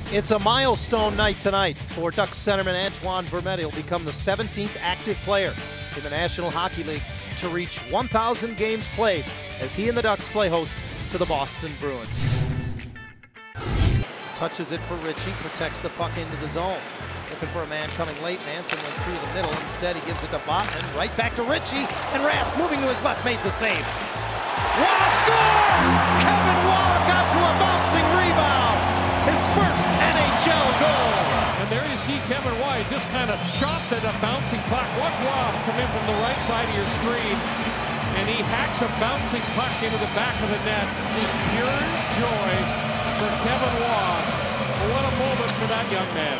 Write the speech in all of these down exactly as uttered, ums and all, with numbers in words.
It's a milestone night tonight for Ducks centerman Antoine Vermette. He'll become the seventeenth active player in the National Hockey League to reach one thousand games played as he and the Ducks play host to the Boston Bruins. Touches it for Ritchie, protects the puck into the zone. Looking for a man coming late. Manson went through the middle. Instead, he gives it to Botman. Right back to Ritchie. And Rask, moving to his left, made the save. Waugh scores! Kevin Waugh got to a bouncing rebound. His first N H L goal. And there you see Kevin Waugh just kind of chopped at a bouncing puck. Watch Waugh come in from the right side of your screen. And he hacks a bouncing puck into the back of the net. It's pure joy for Kevin Waugh. What a moment for that young man.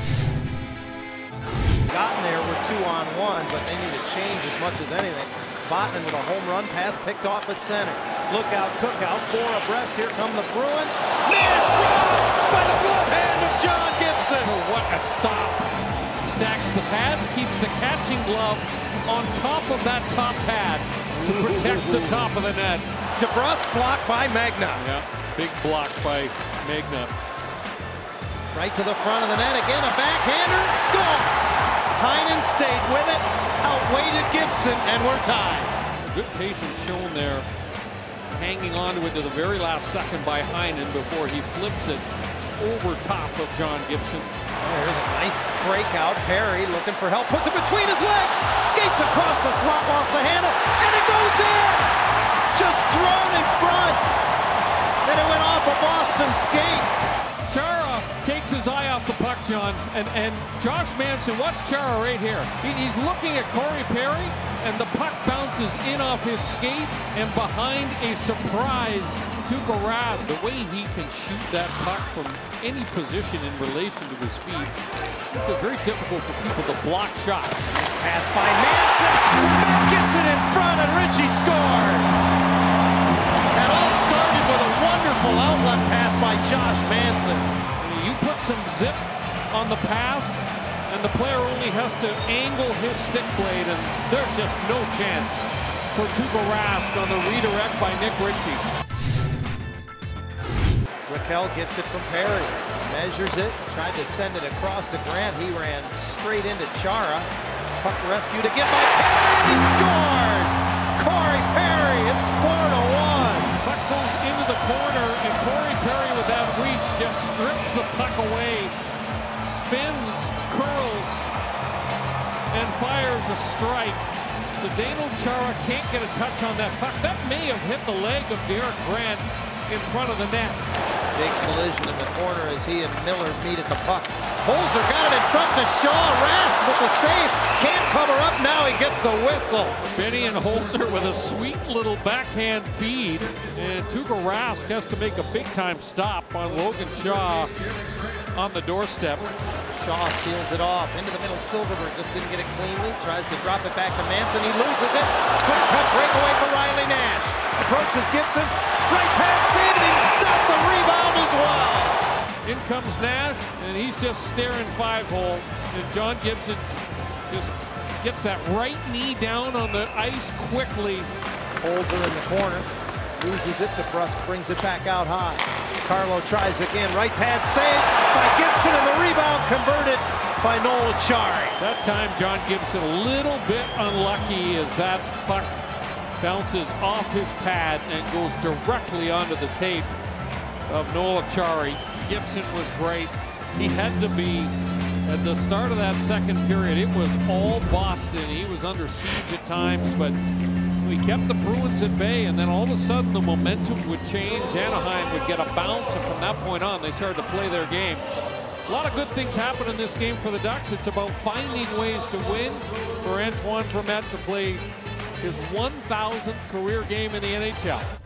Gotten there with two on one, but they need to change as much as anything. Botman with a home run pass picked off at center. Look out, Cookout, four abreast. Here come the Bruins. Nash robbed by the glove hand of John Gibson. Oh, what a stop. Stacks the pads, keeps the catching glove on top of that top pad to protect the top of the net. DeBrusk blocked by Magna. Yeah, big block by Magna. Right to the front of the net again, a backhander, score! Heinen stayed with it, outweighted Gibson, and we're tied. Good patience shown there, hanging on to it to the very last second by Heinen before he flips it over top of John Gibson. Oh, here's a nice breakout. Perry looking for help, puts it between his legs, skates across the slot, lost the handle, and it goes in! Just thrown in front. Then it went off a Boston skate. Chara takes his eye off the puck, John, and, and Josh Manson, watch Chara right here. He, he's looking at Corey Perry, and the puck bounces in off his skate and behind a surprised Tuukka Rask. The way he can shoot that puck from any position in relation to his feet, it's very difficult for people to block shots. Nice pass by Manson. Matt gets it in front, and Ritchie scores. That all started with a wonderful outlet pass by Josh Manson. You put some zip on the pass, and the player only has to angle his stick blade, and there's just no chance for Tuukka Rask on the redirect by Nick Ritchie. Raquel gets it from Perry, measures it, tried to send it across to Grant. He ran straight into Chara. Puck rescued again by Perry, and he scores! Corey Perry, it's four to one. Puck goes into the corner, and Corey Perry with that reach just strips the puck away, spins, curls, and fires a strike. So Daniel Chara can't get a touch on that puck. That may have hit the leg of Derek Grant in front of the net. Big collision in the corner as he and Miller meet at the puck. Holzer got it in front to Shaw. Rask with the save. Can't cover up. Now he gets the whistle. Benny and Holzer with a sweet little backhand feed. And Tuukka Rask has to make a big-time stop on Logan Shaw on the doorstep. Shaw seals it off. Into the middle, Silverberg just didn't get it cleanly. Tries to drop it back to Manson. He loses it. Quick cut breakaway for Riley Nash. Approaches Gibson. Right pad save, and he stopped the rebound as well. In comes Nash, and he's just staring five-hole. And John Gibson just gets that right knee down on the ice quickly. Holzer in the corner. Loses it. DeBrusk brings it back out high. Carlo tries again. Right pad saved by Gibson, and the rebound converted by Noel Acciari. That time, John Gibson a little bit unlucky as that puck bounces off his pad and goes directly onto the tape of Noel Acciari. Gibson was great. He had to be at the start of that second period. It was all Boston. He was under siege at times, but we kept the Bruins at bay, and then all of a sudden the momentum would change. Anaheim would get a bounce, and from that point on, they started to play their game. A lot of good things happen in this game for the Ducks. It's about finding ways to win for Antoine Vermette to play his one thousandth career game in the N H L.